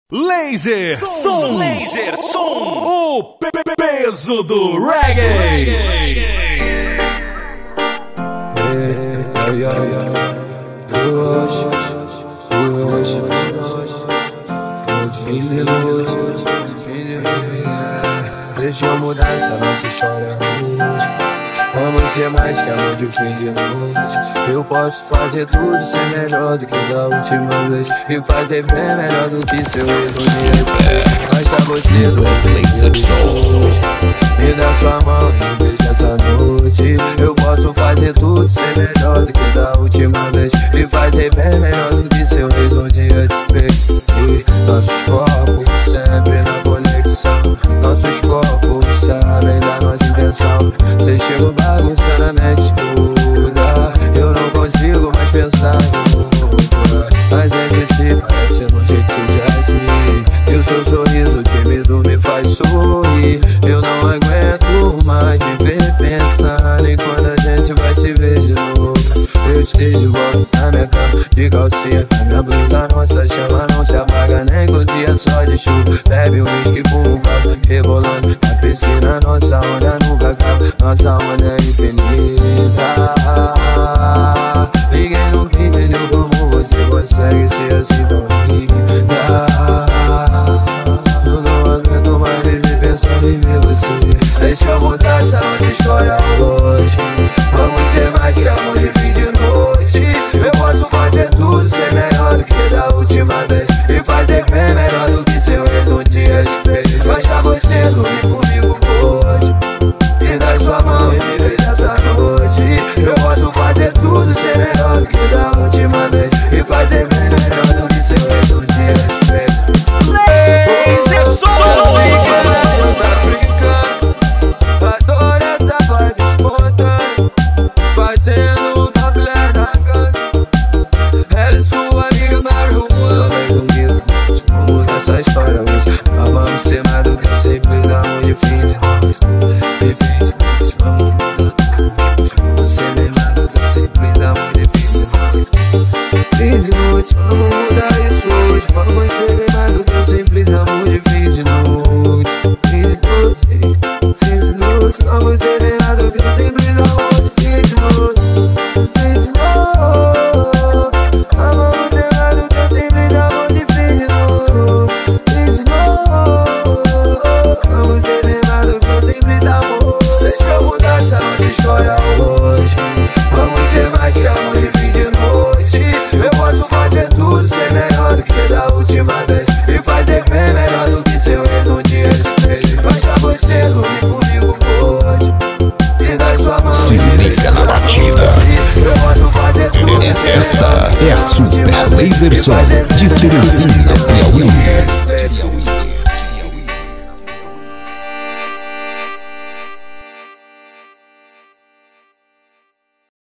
Laser Som, Laser Som, o peso do reggae. Deixa eu mudar essa nossa história hoje. Vamos ser mais que amor de fim de noite. Eu posso fazer tudo, ser melhor do que da última vez, e fazer bem melhor do que seu ex. Basta você do Laser Som. Me dá sua mão e me beija essa noite. Eu posso fazer tudo, ser melhor do que da última vez, e fazer bem melhor do que seu ex um dia te fez. E nossos corpos sempre na conexão. Nossos corpos sabem da nossa intenção. Cê chega bagunçando a mente toda. Eu não consigo mais pensar em outra. A gente se parece no jeito de agir, e o seu sorriso tímido me faz sorrir. Eu não aguento mais me ver pensando em quando a gente vai se ver de novo. Eu esteja de volta na minha cama, de calcinha, na minha blusa. Nossa chama não se apaga nem com dia só de chuva. Bebe um whisky, fuma um papo, rebolando na piscina. Nossa onda nunca acaba, nossa onda é infinita. Ninguém nunca entendeu como você consegue ser assim tão linda. Eu não aguento mais viver pensando em ver você. Deixa eu mudar essa nossa história hoje. Vamos ser mais que amor de fim de noite. Eu posso fazer tudo, ser melhor do que da última vez, e fazer bem melhor do que seu ex um dia te fez. Basta você dormir comigo hoje. Me dá sua mão e me beija essa noite. Eu posso fazer tudo, ser melhor do que da última vez, e fazer bem melhor do que seu ex um dia te fez. Laser Som. Adoro essa vibe espontânea, fazendo uma mulher na gangue. Ela é sua amiga marihuana. Vem comigo, vamos mudar essa história hoje. Nós vamos ser mais do que um simples amor de fim de noite. De fim de noite, vamos mudar tudo hoje. Vamos ser bem mais do que um simples amor de fim de noite. Fim de noite, vamos mudar isso hoje. Vamos ser bem mais do que um simples amor de fim de noite. Fim de noite, fim de noite, vamos ser bem mais do que um simples amor de fim de noite. Fim de noite, vamos ser mais do que um simples amor de fim de noite. Fim de noite, vamos ser bem mais do que um simples amor. Deixa eu mudar essa nossa história hoje. Vamos ser mais que amor de fim de noite. Eu posso fazer tudo, ser melhor do que da última vez, e fazer bem melhor do que seu ex um dia te fez. Basta você dormir comigo hoje. Me dá sua mão, Se liga na batida. eu posso fazer tudo. Esta é a Super Laser Som de Terezinha, Piauí.